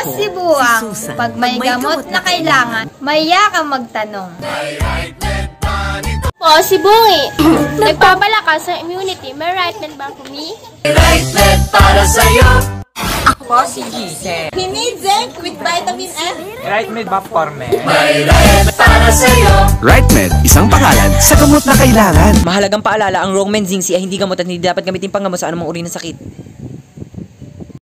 si Buwang, pag may gamot na kailangan, maya kang magtanong. Po, si Bungi. Nagpapalakas sa immunity. May right man ba for me? Right med para sa'yo. Ako si Giselle. He needs zinc with vitamin F. Right med ba for me? May right para sa'yo. Right Med, isang pangalan sa gamot na kailangan. Mahalagang paalala, ang Rogaine Zinc ay hindi gamot at hindi dapat gamitin panggamot sa anumang uri ng sakit.